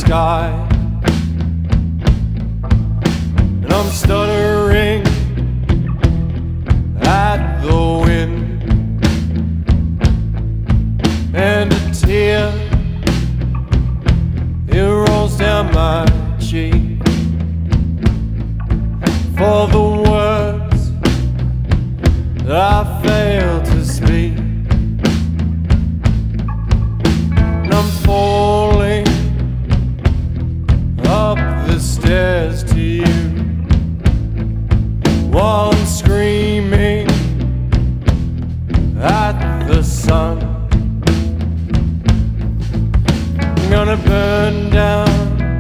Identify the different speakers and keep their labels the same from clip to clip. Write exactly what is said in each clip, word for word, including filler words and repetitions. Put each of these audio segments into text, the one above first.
Speaker 1: sky, and I'm stuttering at the wind, and a tear, it rolls down my cheek for the words that I failed to speak. And I'm falling up the stairs to you while I'm screaming at the sun. I'm gonna burn down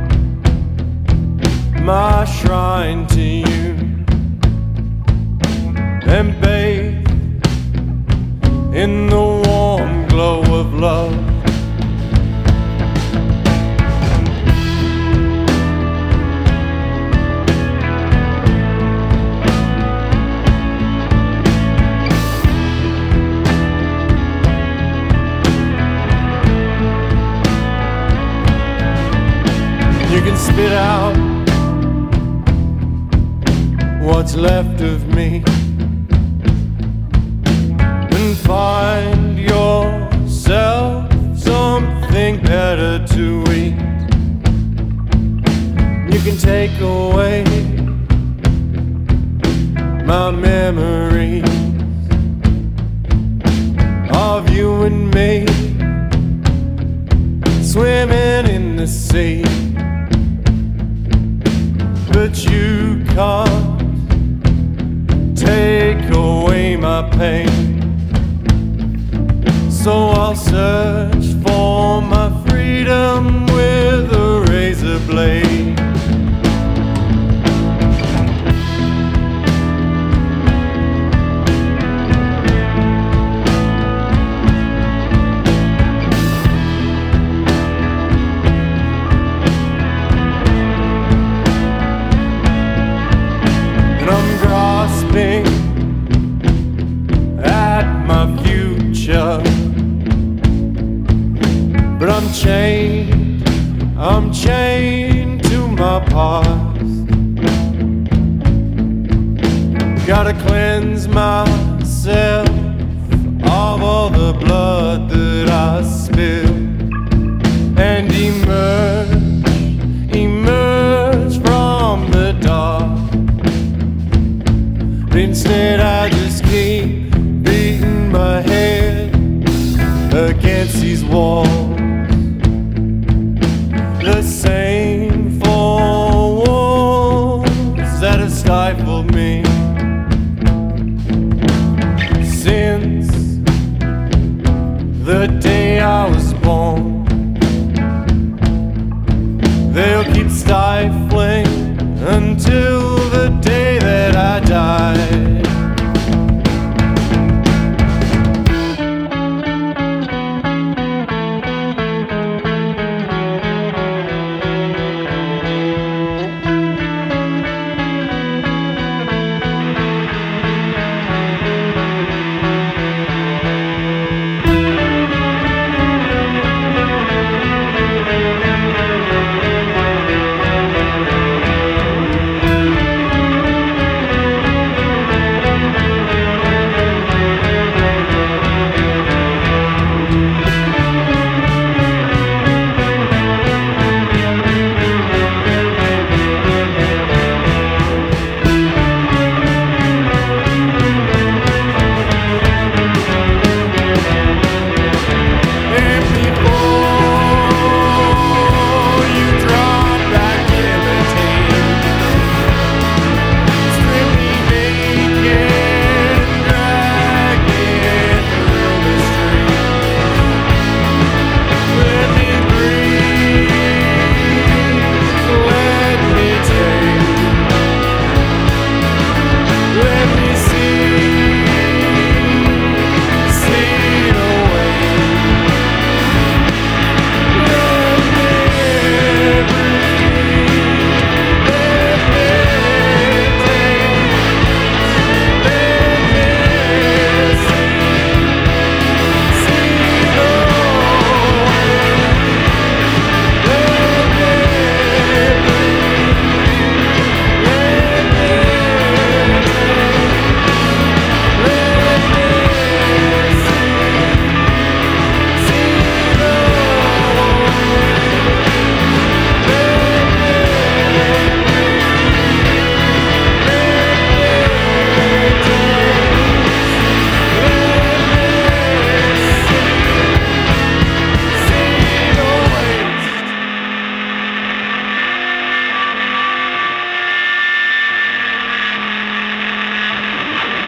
Speaker 1: my shrine to you and bathe in the warm glow of love. You can spit out what's left of me and find yourself something better to eat. You can take away my memories of you and me swimming in the sea. But you can't take away my pain, so I'll search for my freedom with a razor blade. At my future, but I'm chained, I'm chained to my past. Gotta cleanse myself of all the blood that I spilled and emerge, emerge from the dark. Instead I just keep beating my head against these walls.